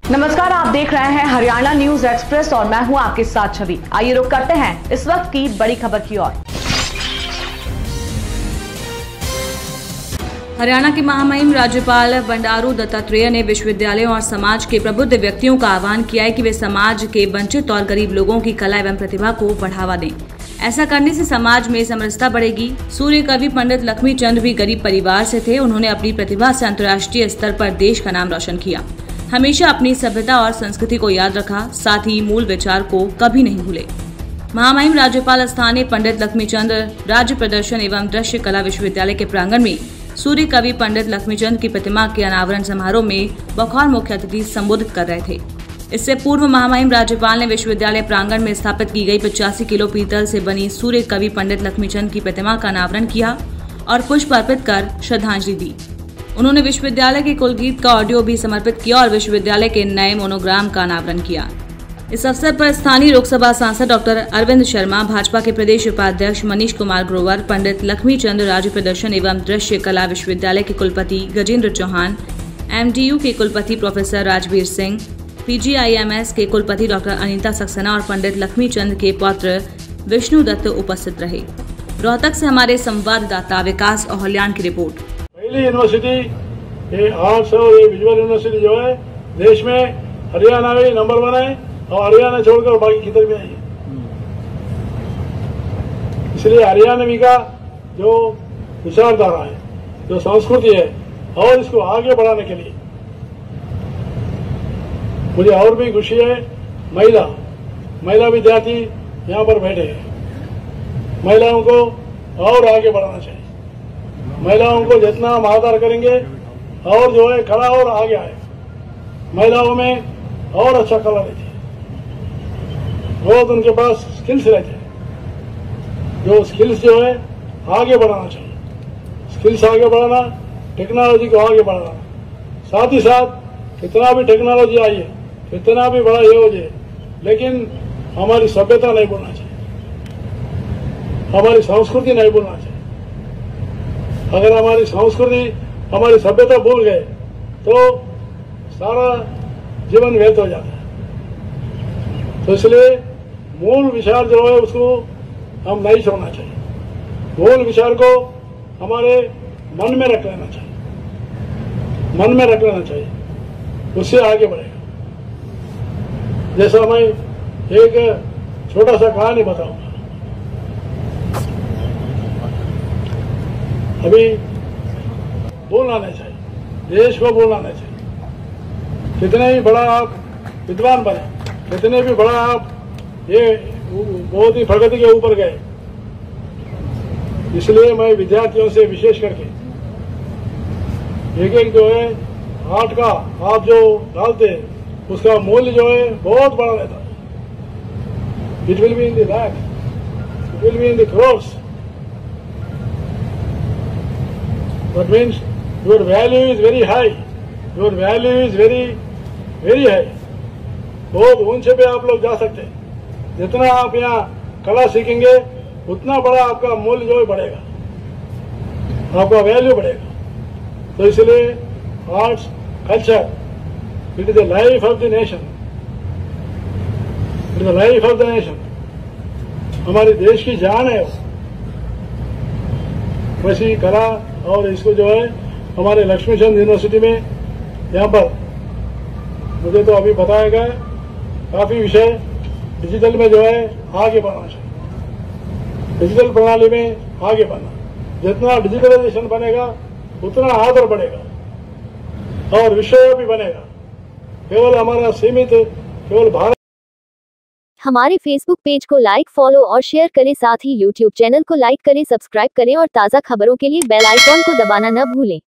नमस्कार, आप देख रहे हैं हरियाणा न्यूज एक्सप्रेस और मैं हूं आपके साथ छवि। आइए रुक करते हैं इस वक्त की बड़ी खबर की ओर। हरियाणा के महामहिम राज्यपाल बंडारू दत्तात्रेय ने विश्वविद्यालयों और समाज के प्रबुद्ध व्यक्तियों का आह्वान किया है कि वे समाज के वंचित और गरीब लोगों की कला एवं प्रतिभा को बढ़ावा दें। ऐसा करने से समाज में समरसता बढ़ेगी। सूर्य कवि पंडित लक्ष्मी चंद भी गरीब परिवार से थे। उन्होंने अपनी प्रतिभा से अंतर्राष्ट्रीय स्तर पर देश का नाम रोशन किया। हमेशा अपनी सभ्यता और संस्कृति को याद रखा, साथ ही मूल विचार को कभी नहीं भूले। महामहिम राज्यपाल स्थानीय पंडित लक्ष्मीचंद राज्य प्रदर्शन एवं दृश्य कला विश्वविद्यालय के प्रांगण में सूर्य कवि पंडित लक्ष्मीचंद की प्रतिमा के अनावरण समारोह में बखौर मुख्य अतिथि संबोधित कर रहे थे। इससे पूर्व महामहिम राज्यपाल ने विश्वविद्यालय प्रांगण में स्थापित की गई 85 किलो पीतल से बनी सूर्य कवि पंडित लक्ष्मीचंद की प्रतिमा का अनावरण किया और पुष्प अर्पित कर श्रद्धांजलि दी। उन्होंने विश्वविद्यालय के कुलगीत का ऑडियो भी समर्पित किया और विश्वविद्यालय के नए मोनोग्राम का अनावरण किया। इस अवसर पर स्थानीय लोकसभा सांसद डॉक्टर अरविंद शर्मा, भाजपा के प्रदेश उपाध्यक्ष मनीष कुमार ग्रोवर, पंडित लक्ष्मीचंद राज्य प्रदर्शन एवं दृश्य कला विश्वविद्यालय के कुलपति गजेंद्र चौहान, MDU के कुलपति प्रोफेसर राजवीर सिंह, PGIMS के कुलपति डॉक्टर अनीता सक्सेना और पंडित लक्ष्मीचंद के पौत्र विष्णु दत्त उपस्थित रहे। रोहतक से हमारे संवाददाता विकास ओहल्यान की रिपोर्ट। पहली यूनिवर्सिटी ये आर्ट्स और ये विजुअल यूनिवर्सिटी जो है देश में हरियाणा में नंबर 1 है और हरियाणा छोड़कर बाकी किधर भी नहीं है। इसलिए हरियाणवी का जो विचारधारा है, जो संस्कृति है और इसको आगे बढ़ाने के लिए मुझे और भी खुशी है। महिला विद्यार्थी यहाँ पर बैठे हैं। महिलाओं को और आगे बढ़ाना चाहिए। महिलाओं को जितना हम आदर करेंगे और जो है खड़ा और आगे आए। महिलाओं में और अच्छा कला रहती है, बहुत उनके पास स्किल्स रहते हैं। जो स्किल्स जो है आगे बढ़ाना चाहिए। स्किल्स आगे बढ़ाना, टेक्नोलॉजी को आगे बढ़ाना, साथ ही साथ कितना भी टेक्नोलॉजी आई है, कितना भी बड़ा ये हो जाए, लेकिन हमारी सभ्यता नहीं भूलना चाहिए, हमारी संस्कृति नहीं भूलना चाहिए। अगर हमारी संस्कृति, हमारी सभ्यता भूल गए तो सारा जीवन व्यर्थ हो जाता है। तो इसलिए मूल विचार जो है उसको हम नहीं छोड़ना चाहिए। मूल विचार को हमारे मन में रख लेना चाहिए, मन में रख लेना चाहिए, उससे आगे बढ़ेगा। जैसा मैं एक छोटा सा कहानी बताऊंगा। अभी बोलना नहीं चाहिए, देश को बोलना नहीं चाहिए। कितने भी बड़ा आप विद्वान बने, कितने भी बड़ा आप ये बहुत ही प्रगति के ऊपर गए, इसलिए मैं विद्यार्थियों से विशेष करके एक जो है आर्ट का आप जो डालते हैं उसका मूल्य जो है बहुत बड़ा रहता है। It will be in the lakh, it will be in the crores. That means your value is very high. Your value is very, very high. बहुत ऊंचे पे आप लोग जा सकते हैं। जितना आप यहाँ कला सीखेंगे उतना बड़ा आपका मूल्य जो है बढ़ेगा, आपका वैल्यू बढ़ेगा। तो इसलिए arts culture it is the life of the nation, it is the life of the nation. हमारे देश की जान है वैसी कला। और इसको जो है हमारे लक्ष्मीचंद यूनिवर्सिटी में यहाँ पर मुझे तो अभी बताया गया काफी विषय डिजिटल में जो है आगे बढ़ना चाहिए। डिजिटल प्रणाली में आगे बढ़ना, जितना डिजिटलाइजेशन बनेगा उतना आदर बढ़ेगा और विषय भी बनेगा। केवल हमारा सीमित केवल भारत। हमारे फेसबुक पेज को लाइक, फॉलो और शेयर करें। साथ ही यूट्यूब चैनल को लाइक करें, सब्सक्राइब करें और ताज़ा खबरों के लिए बेल आइकॉन को दबाना न भूलें।